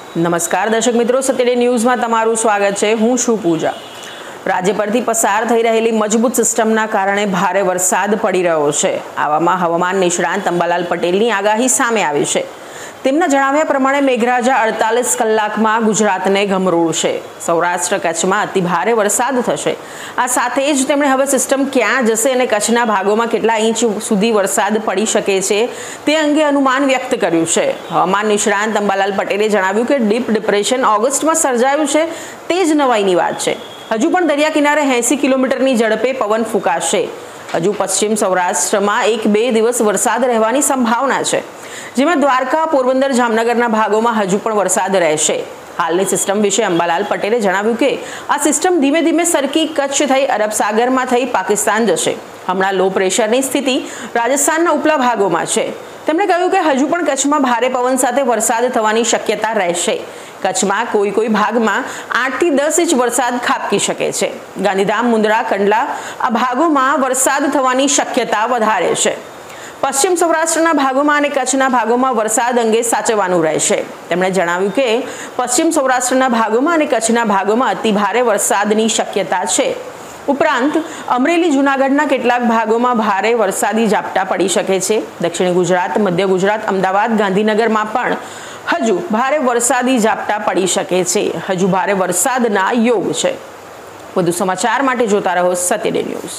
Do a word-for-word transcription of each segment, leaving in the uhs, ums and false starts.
નમસ્કાર દર્શક મિત્રો, સત્યડે ન્યૂઝમાં તમારું સ્વાગત છે। હું છું પૂજા। રાજ્ય પરથી પસાર થઈ રહેલી મજબૂત સિસ્ટમના કારણે ભારે વરસાદ પડી રહ્યો છે। આવામાં હવામાન નિષ્ણાંત અંબાલાલ પટેલની આગાહી સામે આવી છે। તેમના જણાવ્યા પ્રમાણે મેઘરાજા અડતાલીસ કલાકમાં ગુજરાતને ગમરોળશે। સૌરાષ્ટ્ર કચ્છમાં અતિ ભારે વરસાદ થશે। આ સાથે જ તેમણે હવે સિસ્ટમ ક્યાં જશે અને કચ્છના ભાગોમાં કેટલા ઇંચ સુધી વરસાદ પડી શકે છે તે અંગે અનુમાન વ્યક્ત કર્યું છે। હવામાન નિષ્ણાંત અંબાલાલ પટેલે જણાવ્યું કે ડીપ ડિપ્રેશન ઓગસ્ટમાં સર્જાયું છે તે જ નવાઈની વાત છે। હજુ પણ દરિયા કિનારે એંસી કિલોમીટરની ઝડપે પવન ફૂંકાશે। હજુ પશ્ચિમ સૌરાષ્ટ્રમાં એક બે દિવસ વરસાદ રહેવાની સંભાવના છે, જેમાં દ્વારકા, પોરબંદર, જામનગરના ભાગોમાં હજુ પણ વરસાદ રહેશે। હાલની સિસ્ટમ વિશે અંબાલાલ પટેલે જણાવ્યું કે આ સિસ્ટમ ધીમે ધીમે સરકી કચ્છ થઈ અરબ સાગરમાં થઈ પાકિસ્તાન જશે। હમણાં લો પ્રેશરની સ્થિતિ રાજસ્થાનના ઉપલા ભાગોમાં છે। તેમણે કહ્યું કે હજુ પણ કચ્છમાં ભારે પવન સાથે વરસાદ થવાની શક્યતા રહેશે। કચ્છમાં કોઈ કોઈ ભાગમાં આઠ થી દસ ઇંચ વરસાદ ખાબકી શકે છે। ગાંધીધામ, મુન્દ્રા, કંડલા આ ભાગોમાં વરસાદ થવાની શક્યતા વધારે છે। પશ્ચિમ સૌરાષ્ટ્રના ભાગોમાં અને કચ્છના ભાગોમાં વરસાદ અંગે સાચવવાનું રહેશે। તેમણે જણાવ્યું કે પશ્ચિમ સૌરાષ્ટ્રના ભાગોમાં અને કચ્છના ભાગોમાં અતિ ભારે વરસાદની શક્યતા છે। ઉપરાંત અમરેલી, જૂનાગઢના કેટલાક ભાગોમાં ભારે વરસાદી ઝાપટા પડી શકે છે। દક્ષિણ ગુજરાત, મધ્ય ગુજરાત, અમદાવાદ, ગાંધીનગરમાં પણ હજુ ભારે વરસાદી ઝાપટા પડી શકે છે। હજુ ભારે વરસાદના યોગ છે। વધુ સમાચાર માટે જોતા રહો સત્યડે ન્યૂઝ।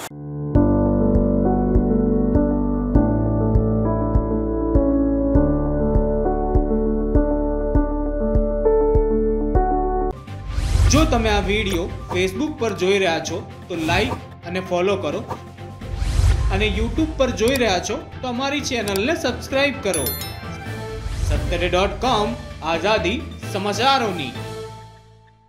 જો તમે આ વિડીયો ફેસબુક પર જોઈ રહ્યા છો તો લાઈક અને ફોલો કરો, અને યુટ્યુબ પર જોઈ રહ્યા છો તો અમારી ચેનલને સબસ્ક્રાઇબ કરો। સત્તરે ડોટ કોમ, આઝાદી સમાચારોની।